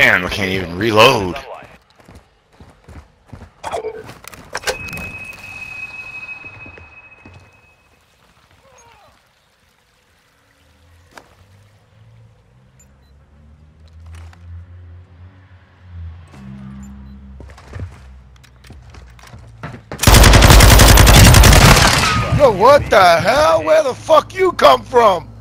Damn, I can't even reload. Yo, what the hell? Where the fuck you come from?